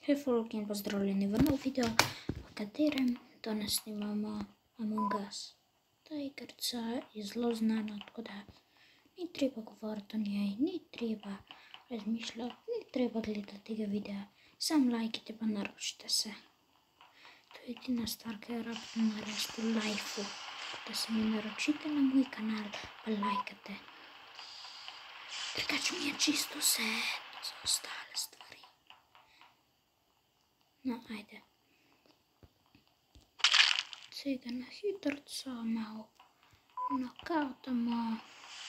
Hej folk in pozdravljeni v nov video, v katerem danes snimamo Among Us. Ta igrica je zelo znana, tako da ni treba govoriti o njej, ni treba razmišljati, ni treba gledati tega videa. Sam lajkite pa naročite se. To je edina stvar, ki jo rabite narediti v lifeu, da se mi naročite na moj kanal pa lajkate. Drugače mi je čisto vse za ostale stvari. No, ajde. Sega na hitrco, malo nakautamo.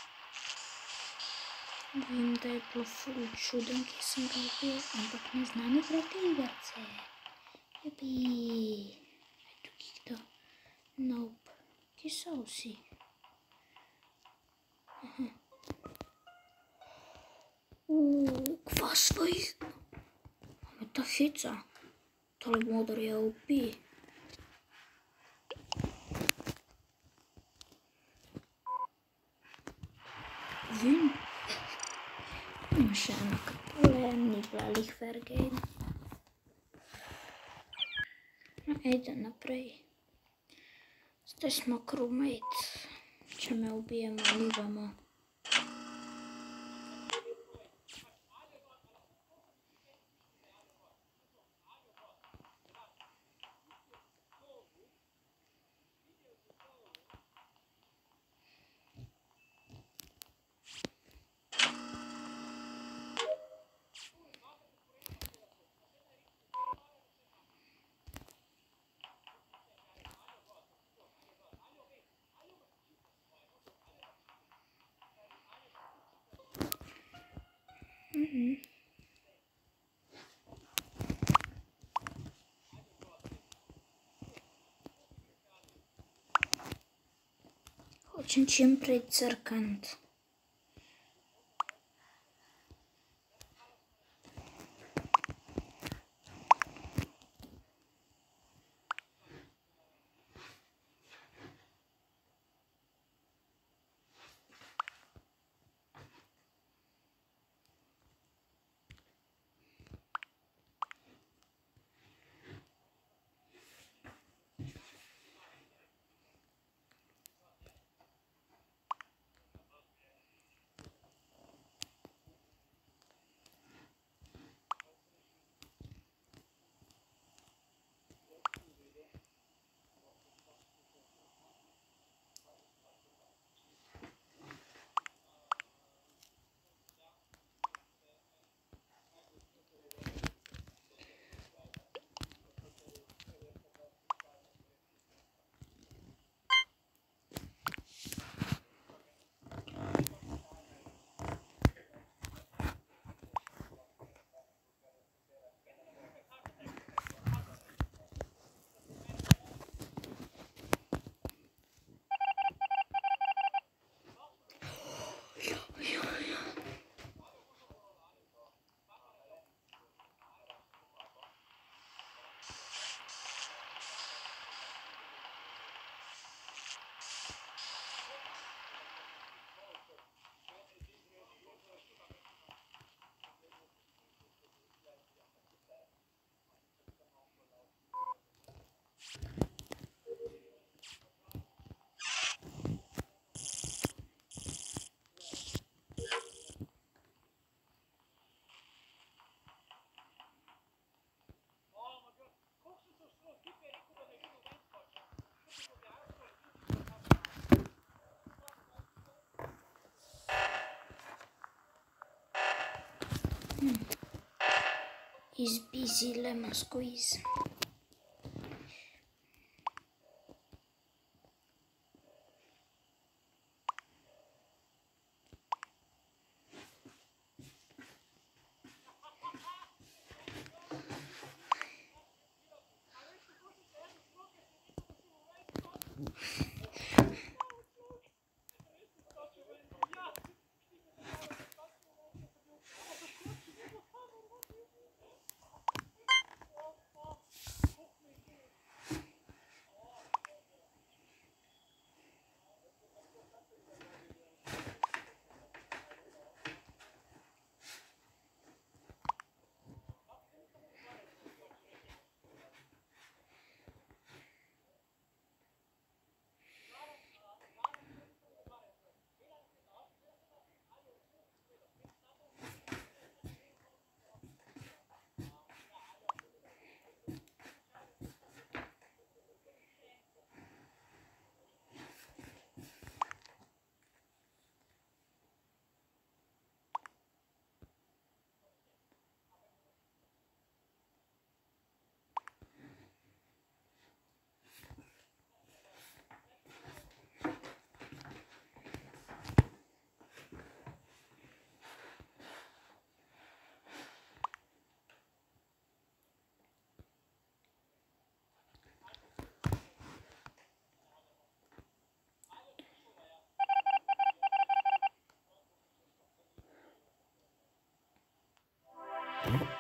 Vem, da je bilo ful čuden, ki sem ga ubil, ampak ne znam igrati igrice. Jupi. Je tukaj kdo? Nope. Kje so vsi? Aha. Kva smo jih? Me ta heca. Tole modar je OP. Vem. Ima še eno kapole, ni bila lih fair game. Ajde naprej. Zdaj smo crewmate. Če me ubijemo, ligamo. Hočem čim prej crkniti. Is busy lemon squeeze.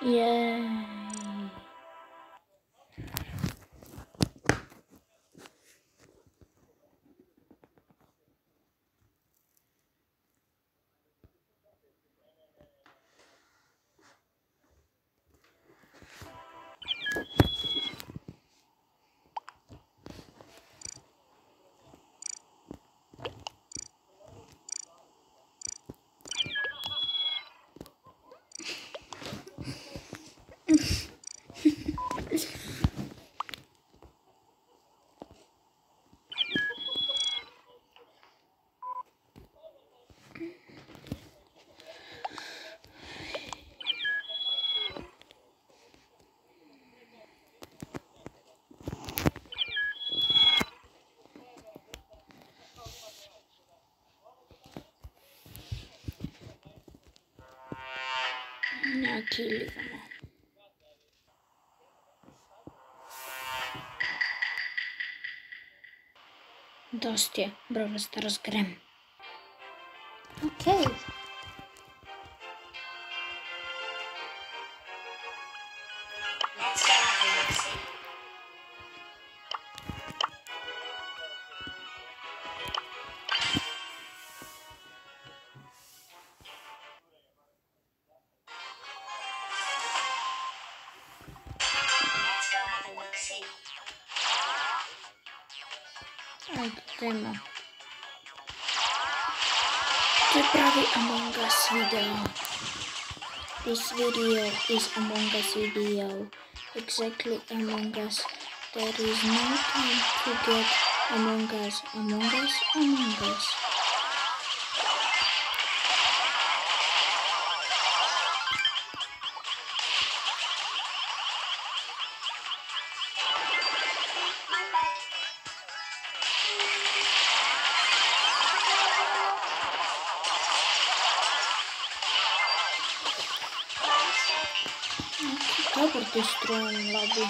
Yay! Nakiligamo. Dość je, Brawl Stars gram. Okej. Ale tutaj ma. Prawie Among Us video. This video is Among Us video. Exactly Among Us. There is no time to get Among Us, Among Us, Among Us. Добре, ти строим лоби.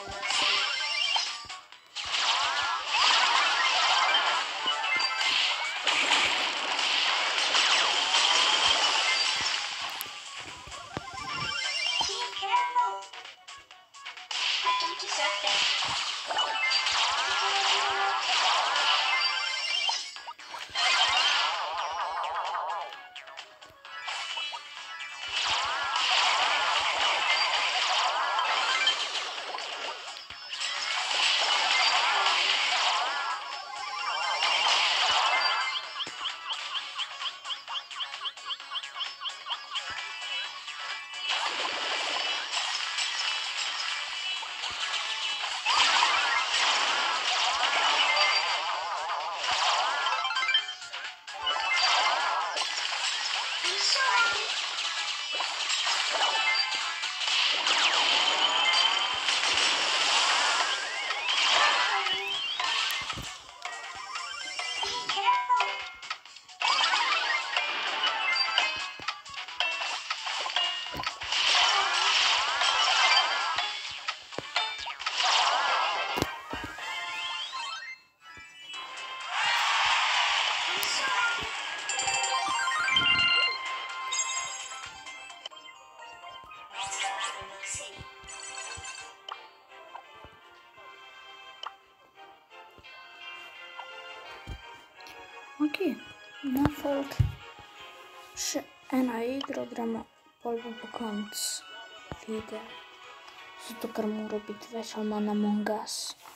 Окей, на фолк ще една игра gramo polvo po konc videa. Zato ker mora biti več ali manj Among Us.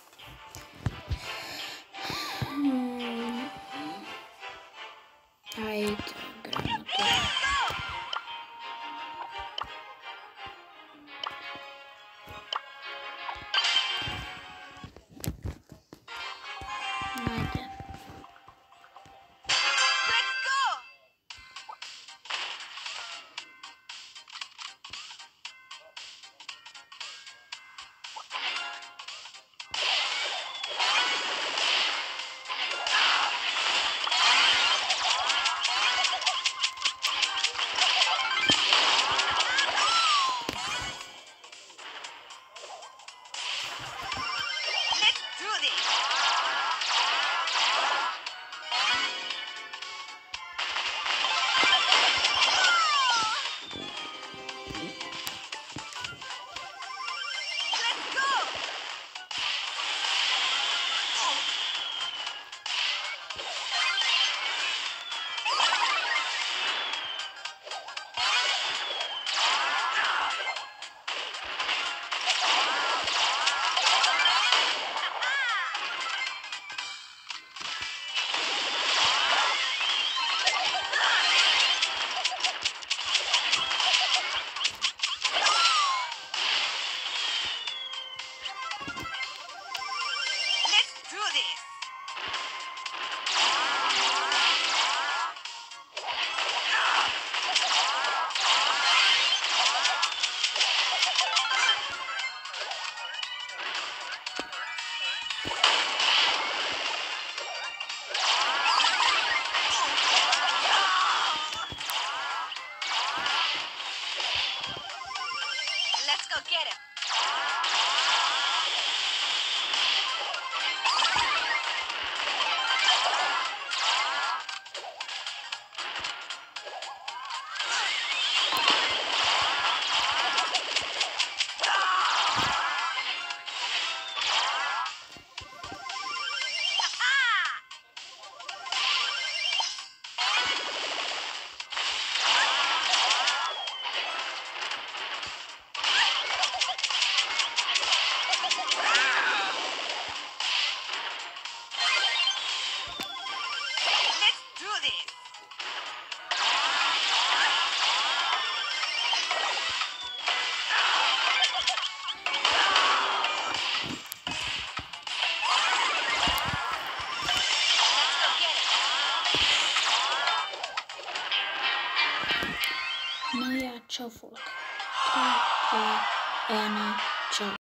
Ajde, gramo to. Ajde. go get him. Let's do this. Let's go get him. No ja ciao folk. 3, 2, 1, ciao.